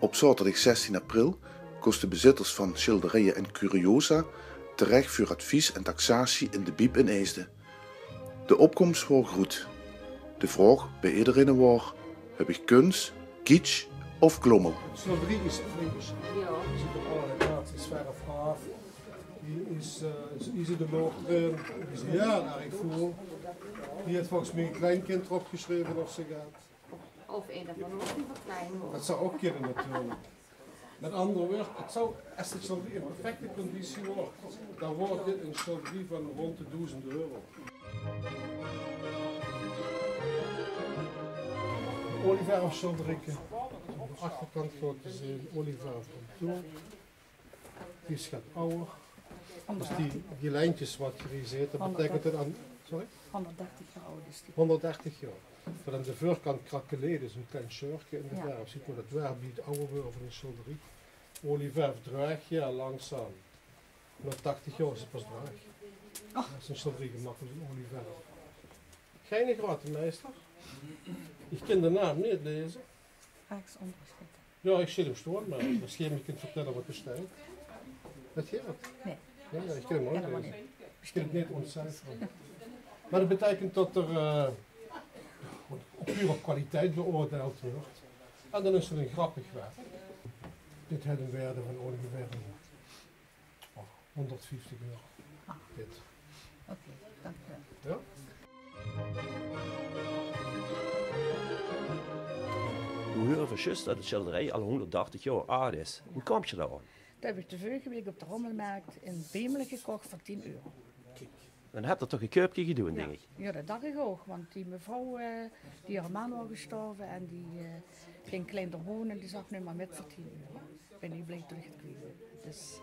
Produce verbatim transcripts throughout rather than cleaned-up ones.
Op zaterdag zestien april kost de bezitters van schilderijen en curiosa terecht voor advies en taxatie in de Biep in Eesde. De opkomst was goed. De vraag bij iedereen was: heb ik kunst, kitsch of klommel? Schilderij is Fries. Ja. Je ziet op allerlei naties verre vraag. Hier is, uh, is de loog erin. Die is heel erg vol. Die heeft volgens mij een kleinkind erop geschreven of ze gaat. Of een van ons die wat klein wordt. Dat zou ook kunnen natuurlijk. Met andere woorden, het zou, als het schilderij in perfecte conditie wordt, dan wordt dit een schilderij van rond de duizend euro. Olieverf schilderijen. Aan de achterkant gaat te zien olieverf contour. Die is gaat ouder. Dus die, die lijntjes wat je hier ziet, dat betekent het aan. Sorry? honderddertig jaar oud is die. honderddertig jaar. Van aan de voorkant krakelé, dus een klein shirtje in de verf. Ja. Ziet maar dat werf die het ouder wordt van een schilderij. Olieverf draag je ja, langzaam. Na tachtig jaar is het pas draag. Oh. Dat is een schilderij gemakkelijk een olieverf. Geen grote meester. Ik kan de naam niet lezen. Rechts onderschieten. Ja, ik zie hem staan, maar misschien je kunt vertellen wat er staat. Dat je het? Nee. Ja, ja, ik kan hem ook lezen. Ik kan het niet ontcijferen. Maar dat betekent dat er uh, op pure kwaliteit beoordeeld wordt. En dan is er een grappig werk. Dit heeft een waarde van ongeveer oh, honderdvijftig euro. Ah. Dit. Oké, okay, dank u wel. Ja? We horen van juist dat het schilderij al honderddertig jaar oud is. Hoe kom je daar aan? Dat heb ik de vorige week op de Rommelmarkt in Bemelen gekocht voor tien euro. Dan heb je toch een keupje gedaan, denk ik? Ja, dat dacht ik ook. Want die mevrouw, uh, die haar man was gestorven en die uh, ging kleiner wonen en die zag nu maar met voor tien euro. Ik ben niet blij teruggekregen. Dus...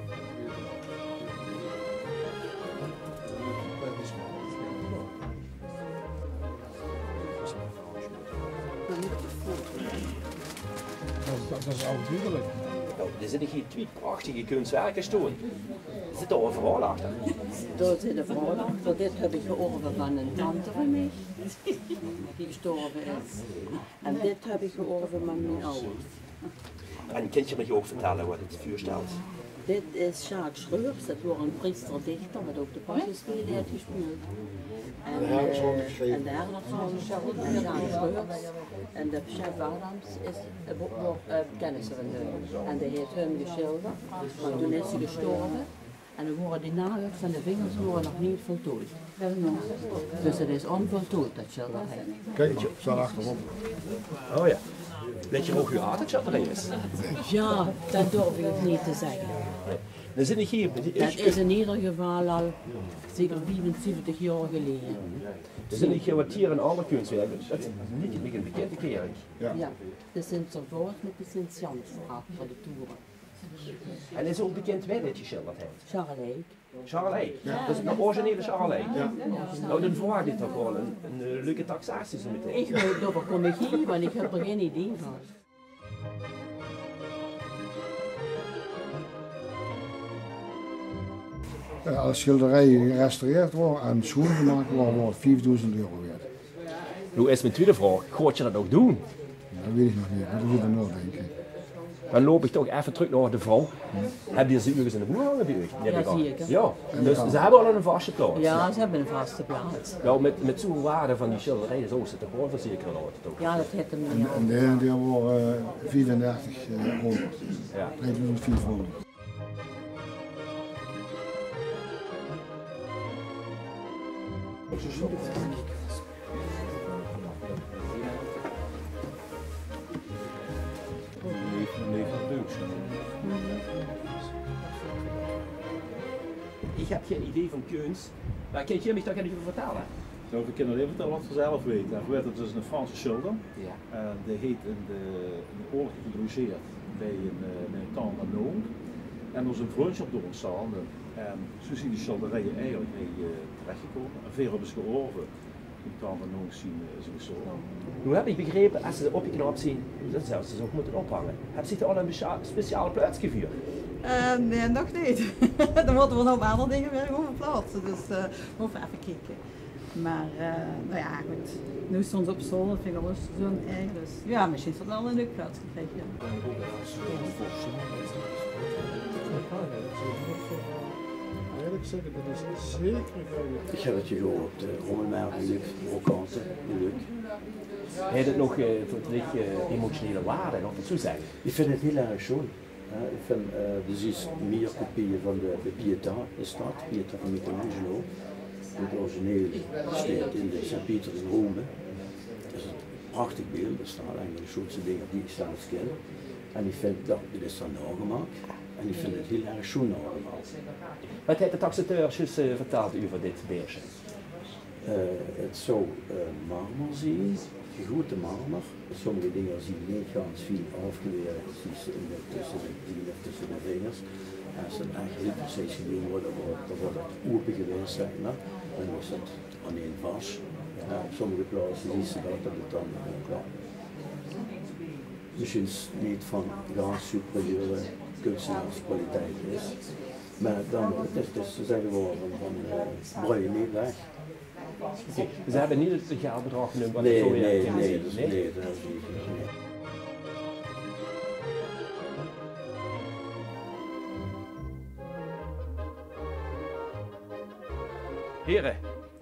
Dat, dat is oudduurlijk. Nou, er zitten hier twee prachtige kunstwerken staan. Er zit er een verhaal achter. Daar zit een verhaal achter. Dit heb ik georven van een tante van mij, die gestorven is. En dit heb ik georven van mijn ouders. En kun je me ook vertellen wat het voorstelt? Dit is Jacques Schreurs, dat was een priesterdichter, wat ook de pasjesspelen heeft gespeeld. En, de herderszoon uh, geschreven. En de herderszoon en Jacques Schreurs. En de chef Adams is uh, kennis van hem. En die heeft hem geschilderd, want toen is hij gestorven. En dan worden die nagels van de vingers worden nog niet voltooid. Dus het is onvoltooid, dat schilderij. Kijk, ik sta achterop. Oh ja. Weet je ook hoe oud het schilderij is? Ja, dat durf ik niet te zeggen. Dan zit ik hier. Dat is in ieder geval al zeker vierenzeventig jaar geleden. Dan zit ik hier wat hier en andere kunstwerken. Dat is niet een bekende kerk. Ja, ja, de Sint-Servoort met de Sint-Jansstraat voor de toeren. En is ook bekend waar dit geschilderd heeft? Charley. Charley? Ja. Dat is een originele Charley? Ja. Nou, dan verwacht ik toch wel een, een, een leuke taxatie zo meteen. Ik weet dat kom ik hier, want ik heb er geen idee van. Ja, als schilderij gerestaureerd wordt en schoongemaakt wordt, wordt het vijfduizend euro waard. Nu is mijn tweede vraag, gaat je dat ook doen? Dat weet ik nog niet, dat moet ik nog denken. Dan loop ik toch even terug naar de vrouw. Hm. Heb je ze ergens in de boer hangen bij u? Ja, zeker. Ja, dus ze hebben al een vaste plaats. Ja, ze hebben een vaste plaats. Nou, met, met zo'n waarde van die schilderijen zo zit er gewoon verzekeren altijd ook. Ja, dat heeft hem niet. En de ene die wordt vierendertig euro. Ja. drieduizend vierhonderd. Ik heb geen idee van kunst, maar kun je me toch even vertellen? Nou, we kunnen even vertellen wat we zelf weten. We weten dat het een Franse schilder. Ja. Uh, die heet in de, in de oorlog geproduceerd bij een, uh, een tante Noon. En er is een vriendschap door ontstaan. En zo zien die schilderijen eigenlijk mee uh, terechtgekomen. En veel hebben ze georven. Die tante Noon zien uh, is gestorven. Nu heb ik begrepen, als ze opgeknapt zien, dat zouden ze ze ook moeten ophangen. Hebben ze er al een speciale plaats gevuurd? Uh, nee, nog niet. Dan moeten we nog andere dingen weer over plaatsen. Dus uh, we moeten even kijken. Maar uh, nou ja, goed. Nu stond ze op school, dat vind ik alles zo'n ei. Dus ja, misschien is dat wel een leuk geld gekregen. Eerlijk zeggen, dat is zeker goed. Ik heb het je gehoord, de rommelmerk, de brokante, de leuk. Heeft het nog uh, voor het licht uh, emotionele waarde, laat ik het zo zeggen? Ik vind het heel erg schoon. Ja, ik vind, uh, er is meer kopieën van de, de Pietà, de stad, Pietà van Michelangelo. Het origineel staat in de Sint-Pieter in Rome. Dat is een prachtig beeld, er staan eigenlijk de grootste dingen die ik zelfs ken. En ik vind dat dit is dan nagemaakt. En ik vind het heel erg schoon nagemaakt. Wat heeft de taxateur juist uh, verteld over dit beeldje? Uh, het zou uh, marmer zijn, gegoten marmer. Sommige dingen zien lichaams veel afgeweerd, precies in de, tussen de dieren, tussen de vingers. En als het echt heel precies gedaan wordt, dan wordt het open geweest, zeg maar. En dan is het alleen vast. Ja, op sommige plaatsen zie je dat, dat het dan uh, ja, misschien niet van ja, superieure kunstenaarskwaliteit is. Maar dan, het is dus, ze zeggen wel van, van uh, brui niet weg. Okay. Ze hebben niet het geldbedrag genoemd wat nee, voor je nee, hebt nee, gezien? dus, Nee, nee, dat is niet. Nee. Heren,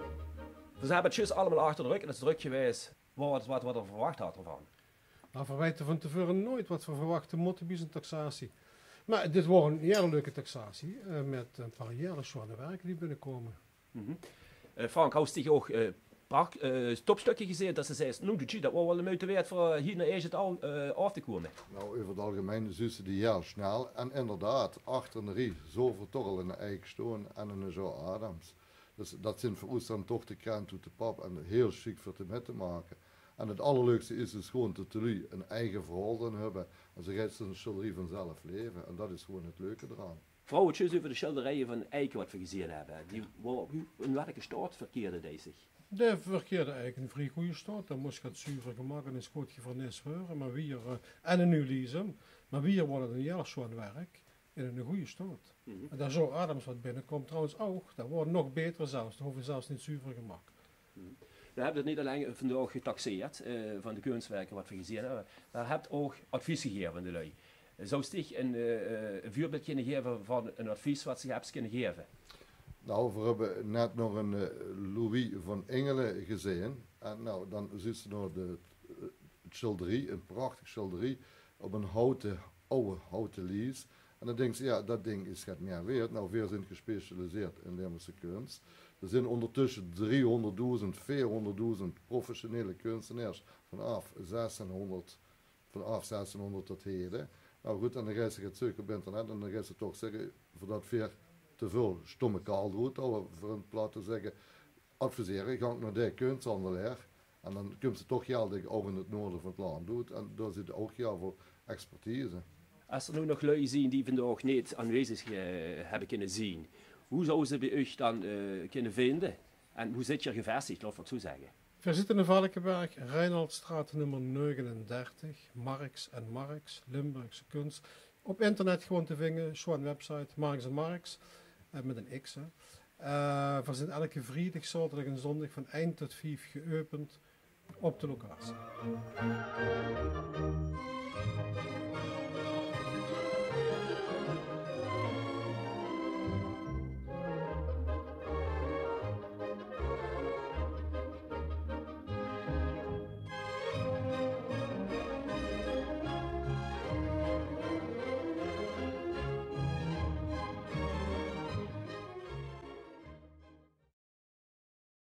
we hebben het juist allemaal achter de rug en het is druk geweest wat, wat, wat er verwacht had ervan. Nou, verwijten van tevoren nooit wat we verwachten moeten bij zo'n taxatie. Maar dit wordt een hele leuke taxatie uh, met een paar hele zware werken die binnenkomen. Mm-hmm. uh, Frank, had je ook uh, pracht, uh, topstukken gezien dat ze zei, nou dat was wel een moeite waard voor hier naar Egypte al uh, af te komen? Nou, over het algemeen zussen die heel snel en inderdaad, achter de rie, zoveel torrel in de eik stoon en een zo Adams. Dus dat zijn voor ons dan toch de kraan toe te pap en heel chic voor te met te maken. En het allerleukste is dus gewoon dat jullie een eigen verhaal dan hebben en ze gaat een schilderij vanzelf leven. En dat is gewoon het leuke eraan. Vrouw, het juist over de schilderijen van Eiken wat we gezien hebben. Die, waar, in welke staat verkeerde die zich? De verkeerde eigenlijk in een vrij goede staat. Dan moest het zuiver gemaakt en is goed gevernis worden. Maar weer, uh, en een nieuw lezen. Maar weer wordt het een heel schoon werk in een goede staat. Mm-hmm. En daar zo Adams wat binnenkomt trouwens ook. Dat wordt nog beter zelfs. Dat hoeven zelfs niet zuiver gemaakt. Mm-hmm. We hebben het niet alleen vandaag getaxeerd uh, van de kunstwerken wat we gezien hebben. Maar we hebben ook advies gegeven aan de lui. Zou je een, uh, een voorbeeld kunnen geven van een advies wat ze hebben kunnen geven? Nou, we hebben net nog een uh, Louis van Engelen gezien. En nou, dan zit ze nog de uh, schilderij, een prachtig schilderij, op een houten, oude houten lies. En dan denkt ze, ja, dat ding is het meer waard. Nou, we zijn gespecialiseerd in Limburgse kunst. Er zijn ondertussen driehonderdduizend, vierhonderdduizend professionele kunstenaars vanaf zestienhonderd, vanaf zestienhonderd tot heden. Nou goed, en dan ga je het zoeken op internet en dan ga je toch zeggen, voordat weer te veel stomme kaal doet, voor een plaat te zeggen, adviseren, ga ik naar de kunsthandelaar. En dan komt ze toch geldig ook in het noorden van het land doet. En daar zit ook heel veel expertise. Als er nu nog lui zien die vandaag niet aanwezig uh, hebben kunnen zien, hoe zouden ze bij u dan uh, kunnen vinden? En hoe zit je gevestigd, laat ik het zo zeggen? We zitten in Valkenberg, Reinhardstraat nummer negenendertig, Marx en Marx, Limburgse kunst. Op internet gewoon te vinden, zo'n website, Marx en Marx, uh, met een X. Hè. Uh, we zijn elke vrijdag, zaterdag en zondag van eind tot vijf geopend op de locatie.